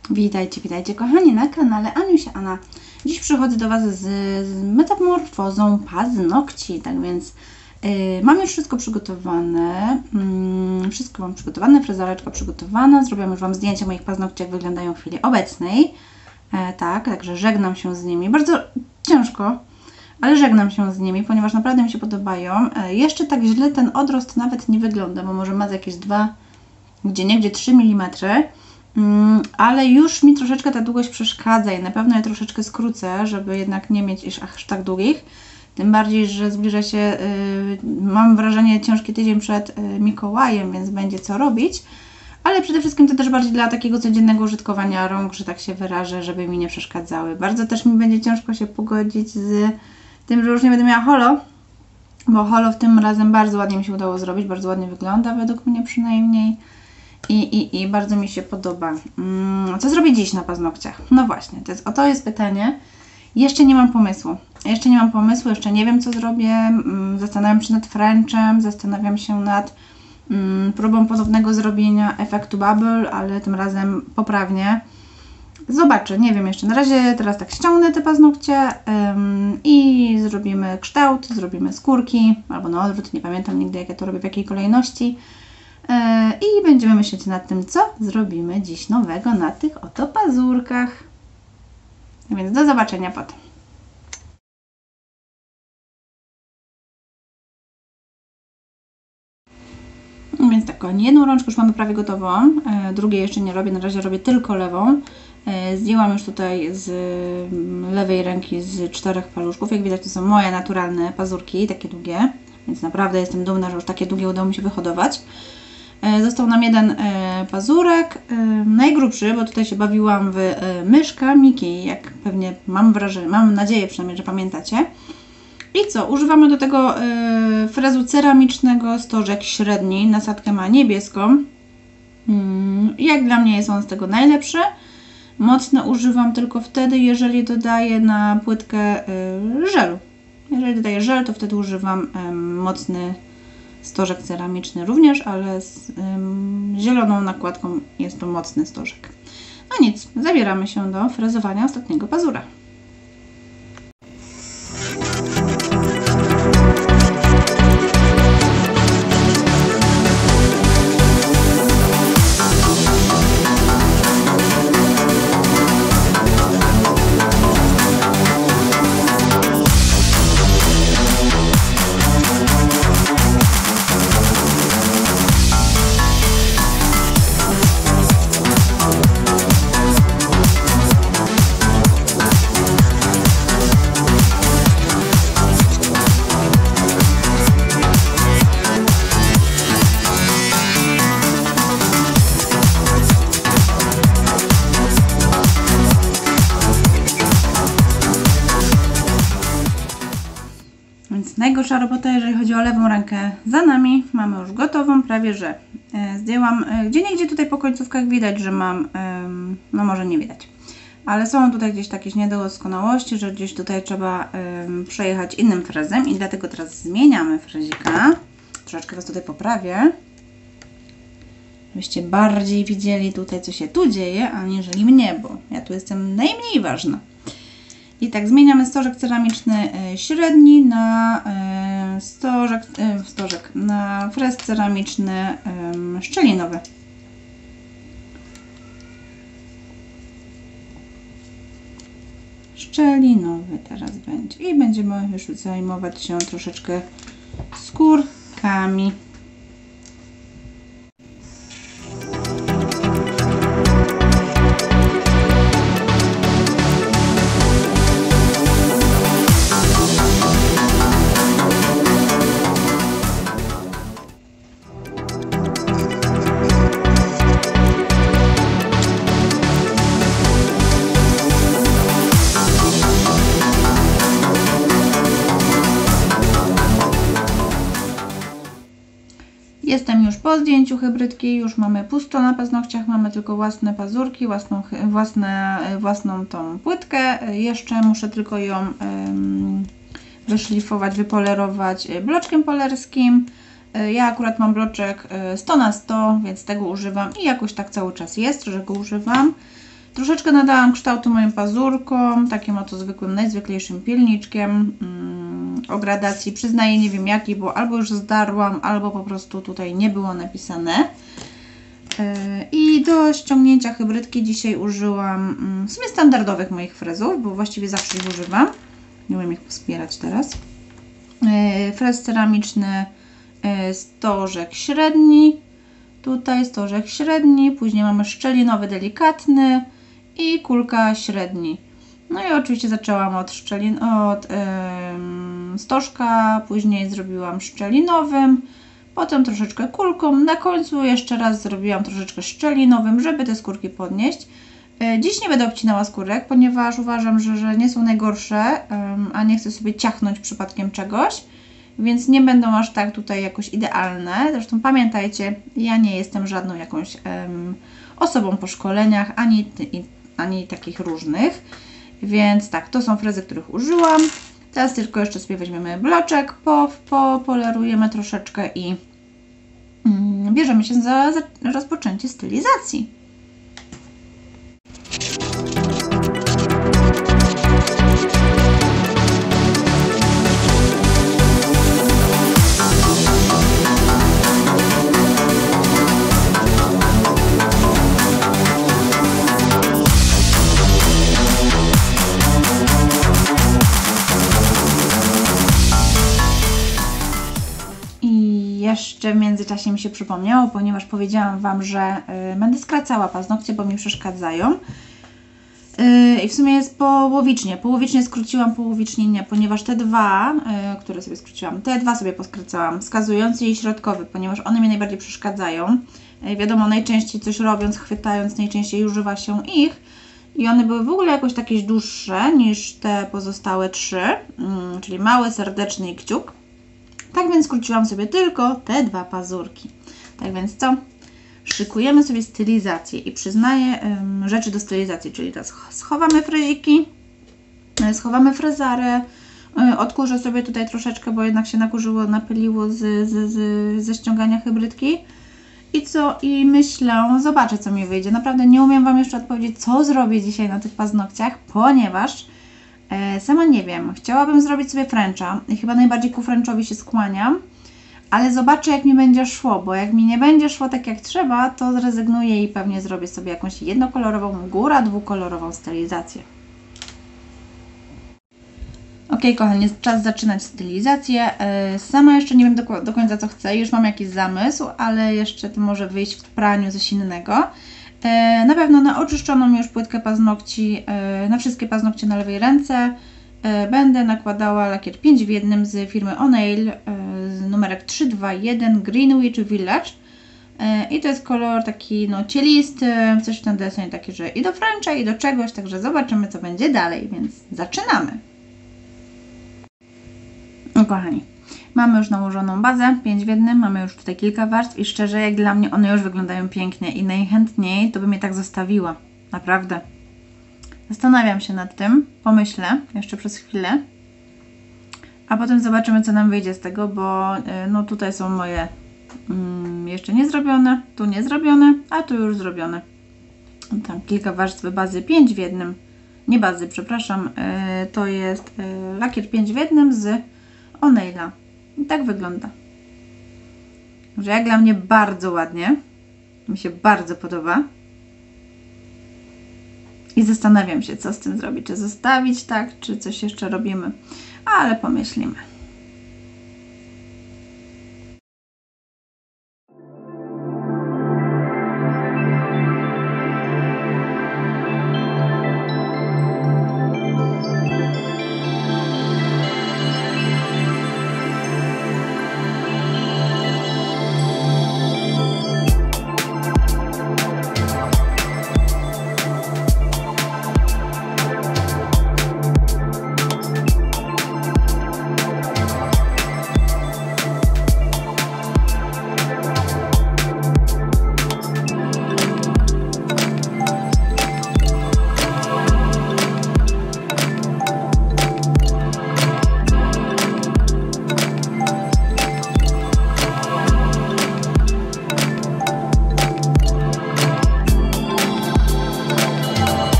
Witajcie, witajcie kochani na kanale Aniusia Anna. Dziś przychodzę do Was z metamorfozą paznokci, tak więc mam już wszystko przygotowane. Wszystko mam przygotowane, frezareczka przygotowana. Zrobiłam już Wam zdjęcia moich paznokci, jak wyglądają w chwili obecnej. Tak, także żegnam się z nimi. Bardzo ciężko, ale żegnam się z nimi, ponieważ naprawdę mi się podobają. Jeszcze tak źle ten odrost nawet nie wygląda, bo może ma z jakieś 2, gdzieniegdzie 3 mm. Ale już mi troszeczkę ta długość przeszkadza i na pewno je troszeczkę skrócę, żeby jednak nie mieć aż tak długich. Tym bardziej, że zbliża się, mam wrażenie, ciężki tydzień przed Mikołajem, więc będzie co robić. Ale przede wszystkim to też bardziej dla takiego codziennego użytkowania rąk, że tak się wyrażę, żeby mi nie przeszkadzały. Bardzo też mi będzie ciężko się pogodzić z tym, że już nie będę miała holo, bo holo w tym razem bardzo ładnie mi się udało zrobić, bardzo ładnie wygląda według mnie przynajmniej. I bardzo mi się podoba. Co zrobię dziś na paznokciach? No właśnie, to jest pytanie. Jeszcze nie mam pomysłu. Jeszcze nie wiem, co zrobię. Zastanawiam się nad Frenchem, zastanawiam się nad próbą ponownego zrobienia efektu bubble, ale tym razem poprawnie. Zobaczę, nie wiem jeszcze. Na razie teraz tak ściągnę te paznokcie i zrobimy kształt, zrobimy skórki, albo na odwrót, nie pamiętam nigdy, jak ja to robię, w jakiej kolejności. I będziemy myśleć nad tym, co zrobimy dziś nowego na tych oto pazurkach. Więc do zobaczenia potem. Więc tak, kochani, jedną rączkę już mamy prawie gotową, drugiej jeszcze nie robię, na razie robię tylko lewą. Zdjęłam już tutaj z lewej ręki z 4 paluszków. Jak widać, to są moje naturalne pazurki, takie długie, więc naprawdę jestem dumna, że już takie długie udało mi się wyhodować. Został nam jeden pazurek, najgrubszy, bo tutaj się bawiłam w myszka Miki, jak pewnie mam nadzieję przynajmniej, że pamiętacie. I co? Używamy do tego frezu ceramicznego, stożek średni, nasadkę ma niebieską. Jak dla mnie jest on z tego najlepszy. Mocne używam tylko wtedy, jeżeli dodaję na płytkę żelu. Jeżeli dodaję żel, to wtedy używam mocny stożek ceramiczny również, ale z zieloną nakładką jest to mocny stożek. No nic, zabieramy się do frezowania ostatniego pazura. Więc najgorsza robota, jeżeli chodzi o lewą rękę, za nami. Mamy już gotową, prawie że. Zdjęłam, gdzieniegdzie tutaj po końcówkach widać, że mam, no może nie widać, ale są tutaj gdzieś takie niedoskonałości, że gdzieś tutaj trzeba przejechać innym frezem i dlatego teraz zmieniamy frezika. Troszeczkę Was tutaj poprawię, żebyście bardziej widzieli tutaj, co się tu dzieje, aniżeli mnie, bo ja tu jestem najmniej ważna. I tak zmieniamy stożek ceramiczny średni na na frez ceramiczny szczelinowy. Szczelinowy teraz będzie. I będziemy już zajmować się troszeczkę skórkami. Jestem już po zdjęciu hybrydki, już mamy pusto na paznokciach, mamy tylko własne pazurki, własną tą płytkę. Jeszcze muszę tylko ją wyszlifować, wypolerować bloczkiem polerskim. Ja akurat mam bloczek 100 na 100, więc tego używam i jakoś tak cały czas jest, że go używam. Troszeczkę nadałam kształtu moim pazurkom, takim oto zwykłym, najzwyklejszym pilniczkiem o gradacji. Przyznaję, nie wiem jaki, bo albo już zdarłam, albo po prostu tutaj nie było napisane. I do ściągnięcia hybrydki dzisiaj użyłam w sumie standardowych moich frezów, bo właściwie zawsze ich używam. Nie umiem ich wspierać teraz. Frez ceramiczny stożek średni. Tutaj stożek średni, później mamy szczelinowy delikatny i kulka średni. No i oczywiście zaczęłam od stożka, później zrobiłam szczelinowym, potem troszeczkę kulką, na końcu jeszcze raz zrobiłam troszeczkę szczelinowym, żeby te skórki podnieść. Dziś nie będę obcinała skórek, ponieważ uważam, że nie są najgorsze, a nie chcę sobie ciachnąć przypadkiem czegoś. Więc nie będą aż tak tutaj jakoś idealne. Zresztą pamiętajcie, ja nie jestem żadną jakąś osobą po szkoleniach, ani takich różnych. Więc tak, to są frezy, których użyłam. Teraz tylko jeszcze sobie weźmiemy bloczek, polerujemy troszeczkę i bierzemy się za rozpoczęcie stylizacji. Jeszcze w międzyczasie mi się przypomniało, ponieważ powiedziałam Wam, że będę skracała paznokcie, bo mi przeszkadzają. I w sumie jest połowicznie. Połowicznie skróciłam połowicznienie, ponieważ te dwa, które sobie skróciłam, te dwa sobie poskracałam, wskazujący i środkowy, ponieważ one mi najbardziej przeszkadzają. Wiadomo, najczęściej coś robiąc, chwytając, najczęściej używa się ich. I one były w ogóle jakoś takie dłuższe niż te pozostałe trzy, czyli mały, serdeczny i kciuk. Tak więc skróciłam sobie tylko te dwa pazurki. Tak więc co? Szykujemy sobie stylizację i przyznaję rzeczy do stylizacji, czyli teraz schowamy freziki, schowamy frezarę, odkurzę sobie tutaj troszeczkę, bo jednak się nakurzyło, napyliło ze ściągania hybrydki. I co? I myślę, zobaczę co mi wyjdzie. Naprawdę nie umiem Wam jeszcze odpowiedzieć, co zrobię dzisiaj na tych paznokciach, ponieważ sama nie wiem. Chciałabym zrobić sobie Frencha i chyba najbardziej ku Frenchowi się skłaniam, ale zobaczę jak mi będzie szło, bo jak mi nie będzie szło tak jak trzeba, to zrezygnuję i pewnie zrobię sobie jakąś jednokolorową, góra dwukolorową stylizację. Ok, kochani, jest czas zaczynać stylizację. Sama jeszcze nie wiem do końca co chcę, już mam jakiś zamysł, ale jeszcze to może wyjść w praniu coś innego. Na pewno na oczyszczoną już płytkę paznokci, na wszystkie paznokcie na lewej ręce będę nakładała lakier 5 w 1 z firmy O'Nail, numerek 321 Greenwich Village. I to jest kolor taki no cielisty, coś w ten deseń taki, że i do Frencha, i do czegoś, także zobaczymy co będzie dalej, więc zaczynamy. No kochani, mamy już nałożoną bazę 5 w 1, mamy już tutaj kilka warstw i szczerze jak dla mnie one już wyglądają pięknie i najchętniej to bym je tak zostawiła, naprawdę. Zastanawiam się nad tym, pomyślę jeszcze przez chwilę, a potem zobaczymy co nam wyjdzie z tego, bo no tutaj są moje jeszcze nie zrobione, tu nie zrobione, a tu już zrobione. Tam kilka warstw bazy 5 w 1, nie bazy, przepraszam, to jest lakier 5 w 1 z O'Naila. I tak wygląda. Że jak dla mnie bardzo ładnie. Mi się bardzo podoba. I zastanawiam się, co z tym zrobić. Czy zostawić tak, czy coś jeszcze robimy. Ale pomyślimy.